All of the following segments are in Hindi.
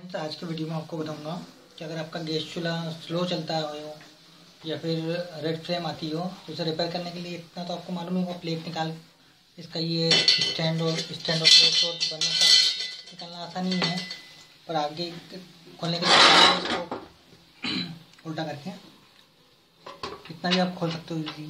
फ्रेंड्स, आज के वीडियो में आपको बताऊंगा कि अगर आपका गैस चूल्हा स्लो चलता हो या फिर रेड फ्लेम आती हो तो उसे रिपेयर करने के लिए इतना तो आपको मालूम ही होगा। प्लेट निकाल इसका ये स्टैंड और प्लेट और बनने का निकालना आसान ही है, और आगे खोलने के लिए इसको उल्टा करके कितना भी आप खोल सकते हो इजीली।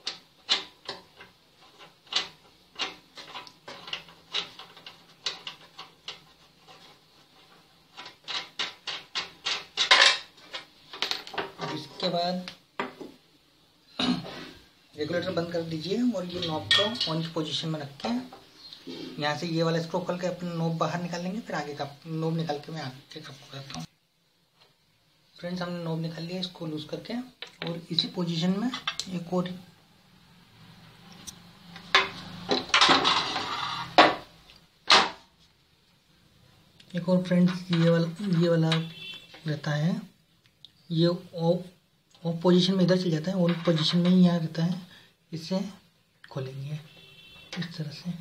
इसके बाद रेगुलेटर बंद कर दीजिए और ये नॉब को ऑन की पोजीशन में रख के यहाँ से ये वाला स्क्रू खोल के अपना नॉब बाहर निकाल लेंगे। फिर आगे का नॉब निकाल के मैं आगे का आपको बताता हूँ। फ्रेंड्स, हमने नॉब निकाल लिया इसको लूज करके, और इसी पोजीशन में एक और फ्रेंड्स ये वाला रहता है। ये ऑफ पोजीशन में इधर चल जाता है, ऑन पोजीशन में ही यहाँ रहता है। इसे खोलेंगे इस तरह से।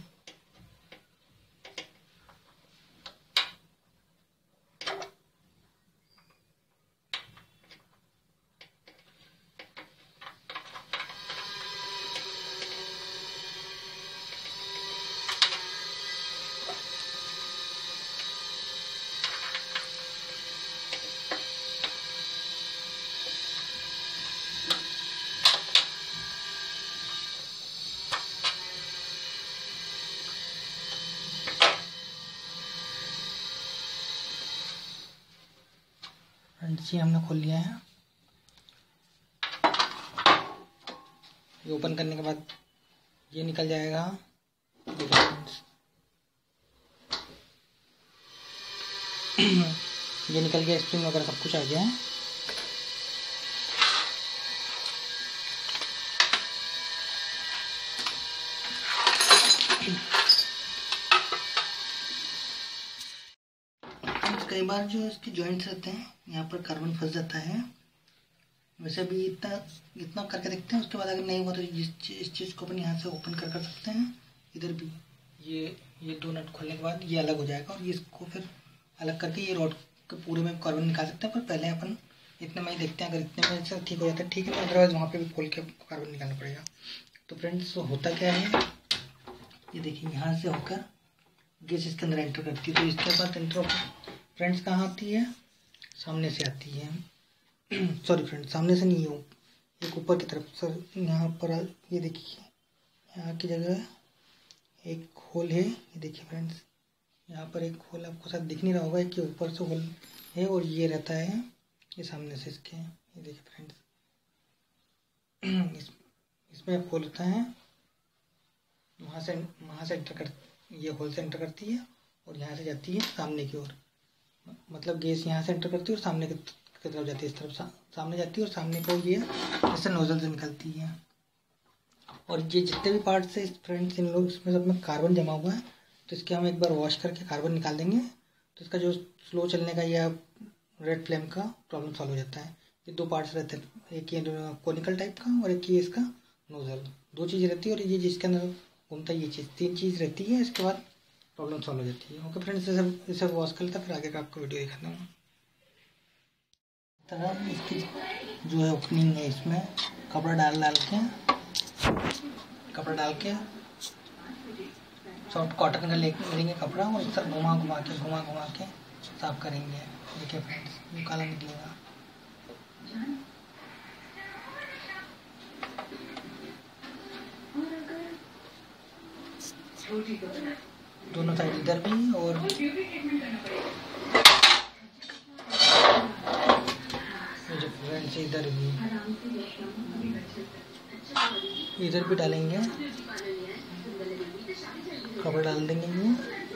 फ्रेंड्स, ये हमने खोल लिया है। ये ओपन करने के बाद ये निकल जाएगा। देखो फ्रेंड्स, ये निकल गया, स्प्रिंग वगैरह सब कुछ आ गया है। कई बार जो इसके जॉइंट्स रहते हैं यहाँ पर कार्बन फंस जाता है। वैसे भी इतना करके देखते हैं। उसके बाद अगर नहीं हुआ तो इस चीज़ को अपन यहाँ से ओपन कर सकते हैं। इधर भी ये दो नट खोलने के बाद ये अलग हो जाएगा, और ये इसको फिर अलग करके ये रॉड के पूरे में कार्बन निकाल सकते हैं। पर पहले अपन इतने में ही देखते हैं। अगर इतने में से ठीक हो जाता है ठीक है, अदरवाइज वहाँ पर भी खोल के कार्बन निकालना पड़ेगा। तो फ्रेंड्स, होता क्या है, ये देखिए यहाँ से होकर गैस इसके अंदर एंटर करती है। तो इसके बाद एंटर फ्रेंड्स कहाँ आती है, सामने से आती है। सॉरी फ्रेंड्स, सामने से नहीं हो, एक ऊपर की तरफ सर यहाँ पर ये देखिए, यहाँ की जगह एक होल है। ये देखिए फ्रेंड्स, यहाँ पर एक होल आपको शायद दिख नहीं रहा होगा कि ऊपर से होल है, और ये रहता है ये सामने से इसके। ये देखिए फ्रेंड्स, इसमें एक होल होता है, वहाँ से एंटर कर, ये होल से एंटर करती है और यहाँ से जाती है सामने की ओर। मतलब गैस यहाँ से एंटर करती है और सामने की तरफ जाती है। इस तरफ सामने जाती है और सामने को ये ऐसे नोजल से निकलती है। और ये जितने भी पार्ट्स है फ्रेंड्स, इन लोग इसमें सब में कार्बन जमा हुआ है। तो इसके हम एक बार वॉश करके कार्बन निकाल देंगे तो इसका जो स्लो चलने का या रेड फ्लेम का प्रॉब्लम सॉल्व हो जाता है। ये दो पार्ट्स रहते हैं, एक ये कोनिकल टाइप का और एक ये इसका नोजल। दो चीज़ रहती है, और ये जिसके अंदर घूमता है ये चीज़, तीन चीज़ रहती है। इसके बाद प्रॉब्लम सॉल्व हो जाती है। ओके फ्रेंड्स, इसे वॉश कर लेता, फिर आगे का आपको वीडियो दिखाता हूँ। तरह इसकी जो है ओपनिंग है, इसमें कपड़ा डाल के सॉफ्ट कॉटन का लेंगे कपड़ा, और इस तरह घुमा के साफ करेंगे। देखिए फ्रेंड्स, ये काला निकलेगा। दोनों साइड इधर भी और फ्रेंड्स इधर भी डालेंगे, कपड़ा डाल देंगे ये,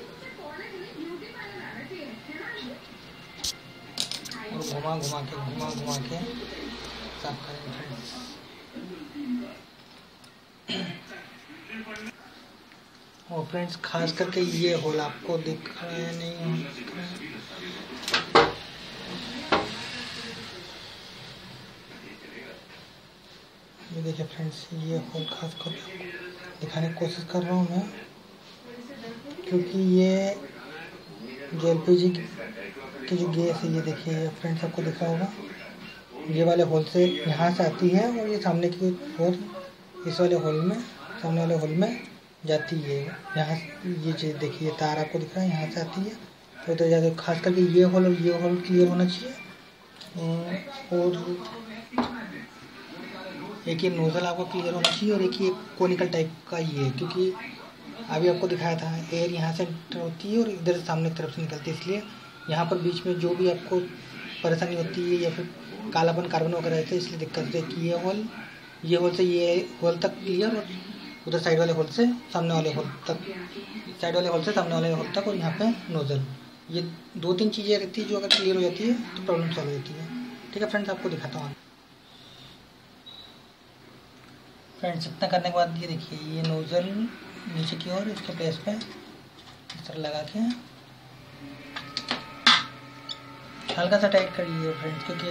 और घुमा के साफ करेंगे फ्रेंड्स। और फ्रेंड्स, खास करके ये होल आपको दिख रहा है नहीं, ये देखिए फ्रेंड्स, ये होल खास कर दिखाने की कोशिश कर रहा हूँ मैं, क्योंकि ये जो LPG की जो गैस है ये देखिए फ्रेंड्स, आपको दिख रहा होगा, ये वाले होल से यहाँ से आती है और ये सामने की होल इस वाले होल में, सामने वाले होल में जाती है। यहाँ ये जो देखिए तार आपको दिख रहा है, यहाँ से आती है तो उधर जाके, खास करके ये होल और ये होल क्लियर होना चाहिए। और एक ये नोज़ल आपको क्लियर होना चाहिए और एक ये कोनिकल टाइप का ये है, क्योंकि अभी आपको दिखाया था एयर यहाँ से एंटर होती है और इधर सामने की तरफ से निकलती है, इसलिए यहाँ पर बीच में जो भी आपको परेशानी होती है या फिर कालापन कार्बन वगैरह रहते हैं, इसलिए दिक्कत है कि ये होल से ये होल तक क्लियर और उधर साइड वाले होल से सामने वाले होल तक, साइड वाले होल से सामने वाले होल तक, और यहाँ पे नोज़ल, ये 2-3 चीज़ें रहती है जो अगर क्लियर हो जाती है तो प्रॉब्लम सॉल्व हो जाती है। ठीक है फ्रेंड्स, आपको दिखाता हूँ। फ्रेंड्स इतना करने के बाद ये देखिए ये नोज़ल नीचे की ओर इसके बेस पे इस तरह लगा के हल्का सा टाइट करिए फ्रेंड्स, क्योंकि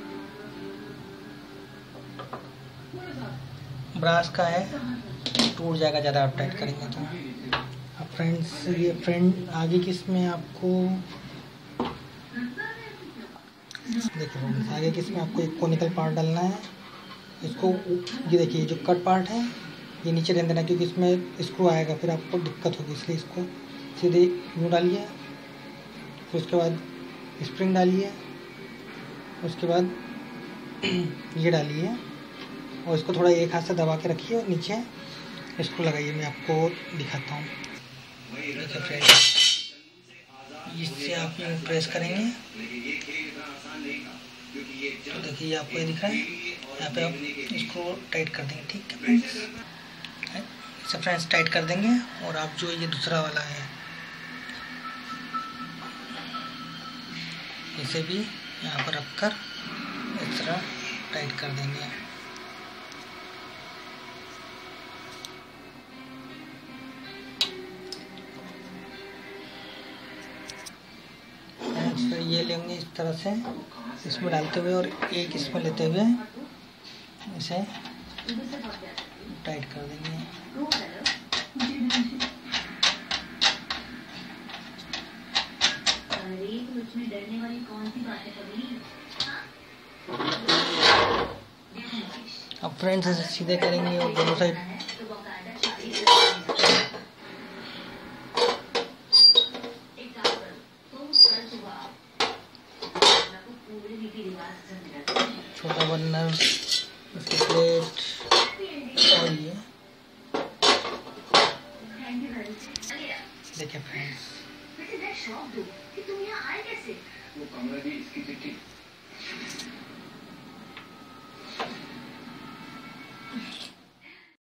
ब्रास का है, टूट जाएगा ज़्यादा आप टाइट करेंगे तो। अब फ्रेंड्स ये आगे की इसमें आपको देखिए फ्रेंड्स, आगे की इसमें आपको एक कोनिकल पार्ट डालना है। इसको ये देखिए जो कट पार्ट है ये नीचे रहने देना, क्योंकि इसमें स्क्रू आएगा फिर आपको दिक्कत होगी, इसलिए इसको सीधे यूँ डालिए। फिर उसके बाद स्प्रिंग डालिए, उसके बाद ये डालिए और इसको थोड़ा एक हाथ से दबा के रखिए और नीचे स्क्रू लगाइए। मैं आपको दिखाता हूँ। देखिए फ्रेंड्स, इससे आप ये प्रेस करेंगे तो देखिए आपको ये दिख रहा है, यहाँ पे आप इसको टाइट कर देंगे। ठीक है फ्रेंड्स, इसे फ्रेंड्स टाइट कर देंगे और आप जो ये दूसरा वाला है इसे भी यहाँ पर रखकर इस तरह टाइट कर देंगे। फिर ये लेंगे इस तरह से इसमें डालते हुए और एक इसमें लेते हुए इसे टाइट कर देंगे। अब फ्रेंड्स इसे सीधे करेंगे और दोनों साइड छोटा बर्नर, उसकी प्लेट और ये देखिए फ्रेंड्स।